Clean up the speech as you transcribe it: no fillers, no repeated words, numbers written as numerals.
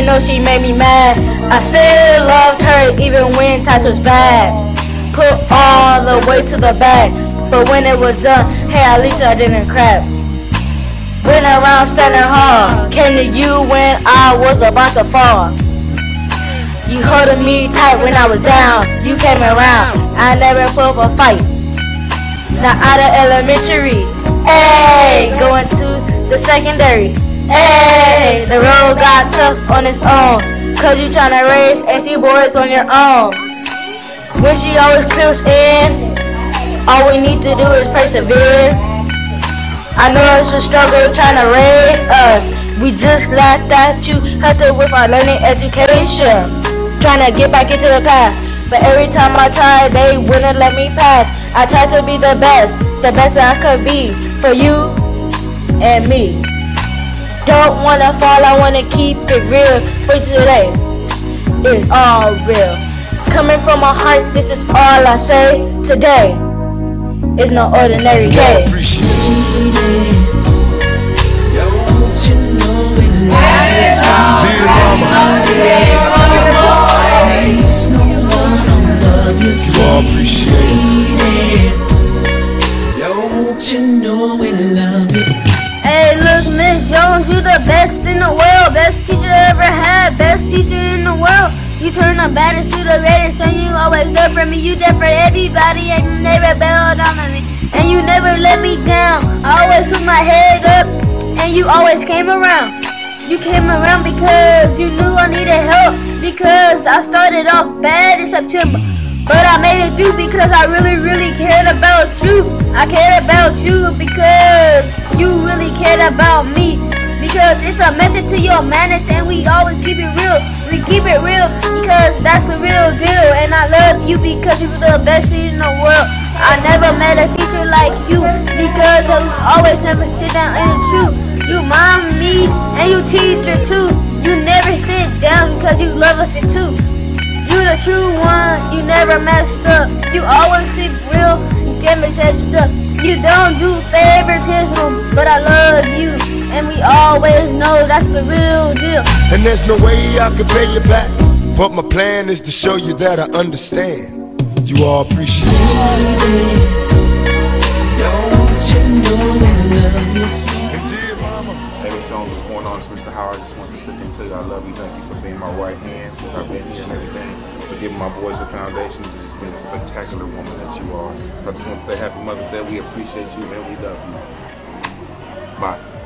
though she made me mad, I still loved her even when times was bad. Put all the way to the back, but when it was done, hey, at least I didn't crap. Went around standing hard, came to you when I was about to fall. You holding me tight when I was down, you came around, I never put up a fight. Now out of elementary, hey, going to the secondary, hey, the road got tough on its own, cause you tryna raise anti-boys on your own. When she always clears in, all we need to do is persevere. I know it's a struggle trying to raise us. We just glad that you helped us with our learning education. Trying to get back into the past, but every time I tried, they wouldn't let me pass. I tried to be the best that I could be for you and me. Don't wanna fall, I wanna keep it real for today. It's all real. Coming from my heart, this is all I say today. It's no ordinary day. Hey, look, Miss Jones, you the best in the world, best teacher I ever had, best teacher in the world. You turn the baddest to the reddest, and you always there for me. You there for everybody, and you never bailed down on me, and you never let me down. I always put my head up, and you always came around. You came around because you knew I needed help, because I started off bad in September, but I made it through because I really cared about you. I cared about you because you really cared about me, because it's a method to your madness, and we always keep it real. We keep it real because that's the real deal, and I love you because you were the best in the world. I never met a teacher like you because you always never sit down in the truth. You mom, me, and you teacher too. You never sit down because you love us too. You the true one, you never messed up. You always keep real, you never messed up. You don't do favoritism, but I love you, and we always know that's the real deal. And there's no way I can pay you back, but my plan is to show you that I understand. You all appreciate it. Hey, Miss Jones, what's going on? It's Mr. Howard. I just want to sit there and tell you I love you. Thank you for being my right hand since I've been here and everything. For giving my boys the foundation. You've just been a spectacular woman that you are. So I just want to say Happy Mother's Day. We appreciate you and we love you. Bye.